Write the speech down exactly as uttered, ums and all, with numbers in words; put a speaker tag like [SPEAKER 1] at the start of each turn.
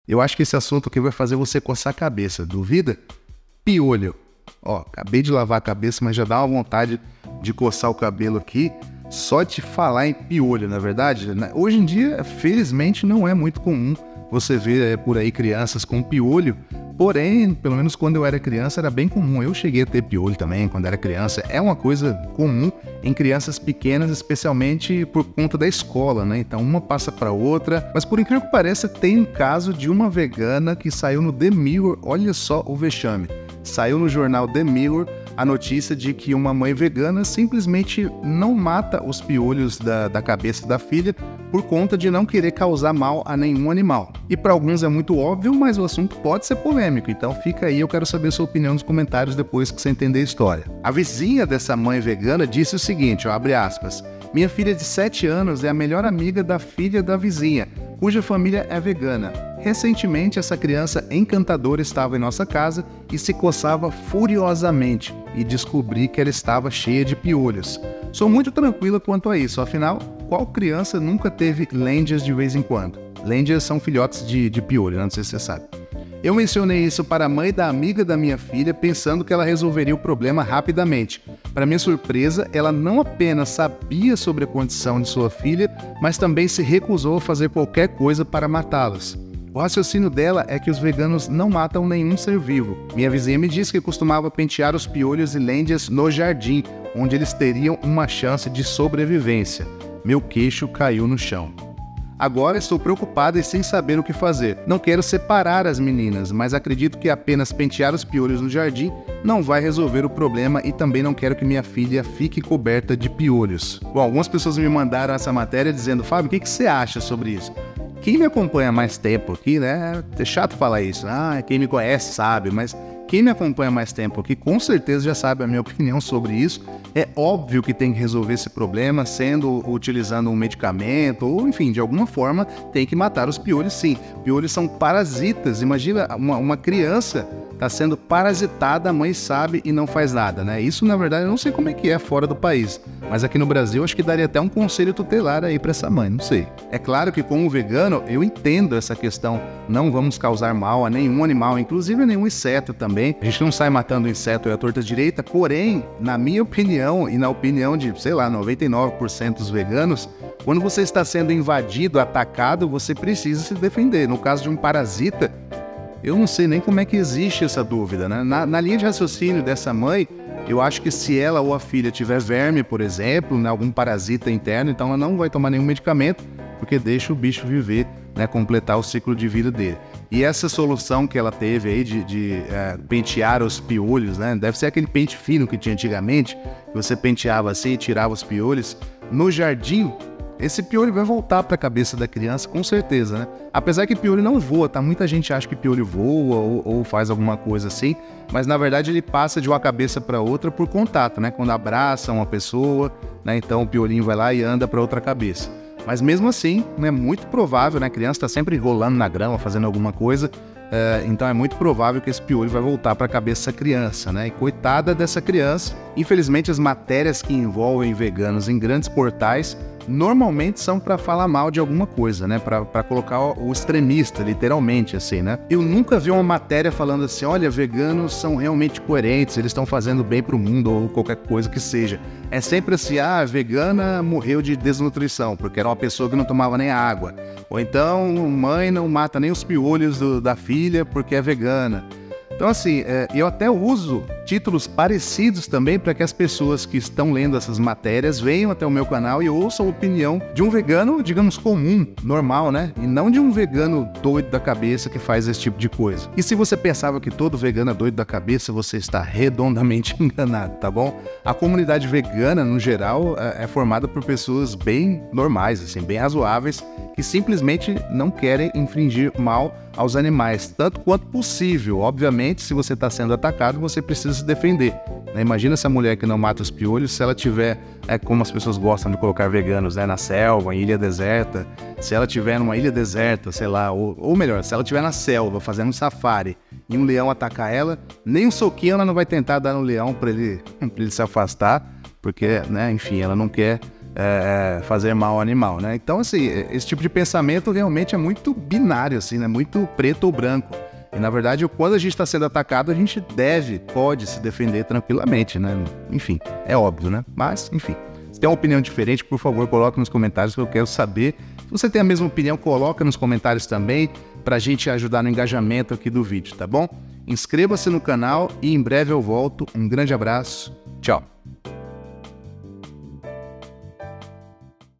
[SPEAKER 1] Eu acho que esse assunto aqui vai fazer você coçar a cabeça. Duvida? Piolho. Ó, acabei de lavar a cabeça, mas já dá uma vontade de coçar o cabelo aqui. Só te falar em piolho, na verdade, né? Hoje em dia, felizmente, não é muito comum você ver é, por aí crianças com piolho. Porém, pelo menos quando eu era criança, era bem comum. Eu cheguei a ter piolho também quando era criança. É uma coisa comum em crianças pequenas, especialmente por conta da escola, né? Então, uma passa para outra. Mas, por incrível que pareça, tem um caso de uma vegana que saiu no The Mirror. Olha só o vexame. Saiu no jornal The Mirror a notícia de que uma mãe vegana simplesmente não mata os piolhos da, da cabeça da filha por conta de não querer causar mal a nenhum animal. E para alguns é muito óbvio, mas o assunto pode ser polêmico, então fica aí, eu quero saber sua opinião nos comentários depois que você entender a história. A vizinha dessa mãe vegana disse o seguinte, ó, abre aspas, minha filha de sete anos é a melhor amiga da filha da vizinha, cuja família é vegana. Recentemente, essa criança encantadora estava em nossa casa e se coçava furiosamente e descobri que ela estava cheia de piolhos. Sou muito tranquila quanto a isso, afinal, qual criança nunca teve lêndias de vez em quando? Lêndias são filhotes de, de piolho, não sei se você sabe. Eu mencionei isso para a mãe da amiga da minha filha, pensando que ela resolveria o problema rapidamente. Para minha surpresa, ela não apenas sabia sobre a condição de sua filha, mas também se recusou a fazer qualquer coisa para matá-las. O raciocínio dela é que os veganos não matam nenhum ser vivo. Minha vizinha me disse que costumava pentear os piolhos e lêndias no jardim, onde eles teriam uma chance de sobrevivência. Meu queixo caiu no chão. Agora estou preocupada e sem saber o que fazer. Não quero separar as meninas, mas acredito que apenas pentear os piolhos no jardim não vai resolver o problema e também não quero que minha filha fique coberta de piolhos. Bom, algumas pessoas me mandaram essa matéria dizendo, Fábio, o que, que você acha sobre isso? Quem me acompanha há mais tempo aqui, né, é chato falar isso, ah, quem me conhece sabe, mas quem me acompanha há mais tempo aqui com certeza já sabe a minha opinião sobre isso. É óbvio que tem que resolver esse problema sendo, utilizando um medicamento ou enfim, de alguma forma tem que matar os piolhos sim. Piolhos são parasitas, imagina uma, uma criança está sendo parasitada, a mãe sabe e não faz nada, né? Isso, na verdade, eu não sei como é que é fora do país, mas aqui no Brasil acho que daria até um conselho tutelar aí para essa mãe, não sei. É claro que como vegano eu entendo essa questão, não vamos causar mal a nenhum animal, inclusive a nenhum inseto também. A gente não sai matando o inseto e a torta direita, porém, na minha opinião e na opinião de, sei lá, noventa e nove por cento dos veganos, quando você está sendo invadido, atacado, você precisa se defender. No caso de um parasita, eu não sei nem como é que existe essa dúvida, né? Na, na linha de raciocínio dessa mãe, eu acho que se ela ou a filha tiver verme, por exemplo, né, algum parasita interno, então ela não vai tomar nenhum medicamento, porque deixa o bicho viver, né, completar o ciclo de vida dele. E essa solução que ela teve aí de, de é, pentear os piolhos, né? Deve ser aquele pente fino que tinha antigamente, que você penteava assim e tirava os piolhos. No jardim, esse piolho vai voltar para a cabeça da criança, com certeza, né? Apesar que piolho não voa, tá? Muita gente acha que piolho voa ou, ou faz alguma coisa assim, mas na verdade ele passa de uma cabeça para outra por contato, né? Quando abraça uma pessoa, né? Então o piolinho vai lá e anda para outra cabeça. Mas mesmo assim, é muito provável, né? A criança está sempre rolando na grama, fazendo alguma coisa, é, então é muito provável que esse piolho vai voltar para a cabeça da criança, né? E coitada dessa criança, infelizmente as matérias que envolvem veganos em grandes portais normalmente são para falar mal de alguma coisa, né? Para colocar o extremista, literalmente, assim, né? Eu nunca vi uma matéria falando assim, olha, veganos são realmente coerentes, eles estão fazendo bem pro mundo ou qualquer coisa que seja. É sempre assim, ah, a vegana morreu de desnutrição, porque era uma pessoa que não tomava nem água. Ou então, mãe não mata nem os piolhos do, da filha porque é vegana. Então, assim, é, eu até uso títulos parecidos também para que as pessoas que estão lendo essas matérias venham até o meu canal e ouçam a opinião de um vegano, digamos, comum, normal, né? E não de um vegano doido da cabeça que faz esse tipo de coisa. E se você pensava que todo vegano é doido da cabeça, você está redondamente enganado, tá bom? A comunidade vegana, no geral, é formada por pessoas bem normais, assim, bem razoáveis, que simplesmente não querem infringir mal aos animais, tanto quanto possível. Obviamente, se você está sendo atacado, você precisa se defender, né? Imagina essa mulher que não mata os piolhos, se ela tiver, é como as pessoas gostam de colocar veganos, né, na selva, em ilha deserta, se ela tiver numa ilha deserta, sei lá, ou, ou melhor, se ela tiver na selva fazendo um safari e um leão atacar ela, nem um soquinho ela não vai tentar dar no leão para ele, pra ele se afastar, porque, né, enfim, ela não quer é, fazer mal ao animal, né? Então, assim, esse tipo de pensamento realmente é muito binário, assim, né? Muito preto ou branco. E, na verdade, quando a gente está sendo atacado, a gente deve, pode se defender tranquilamente, né? Enfim, é óbvio, né? Mas, enfim, se tem uma opinião diferente, por favor, coloque nos comentários que eu quero saber. Se você tem a mesma opinião, coloca nos comentários também, para a gente ajudar no engajamento aqui do vídeo, tá bom? Inscreva-se no canal e em breve eu volto. Um grande abraço. Tchau!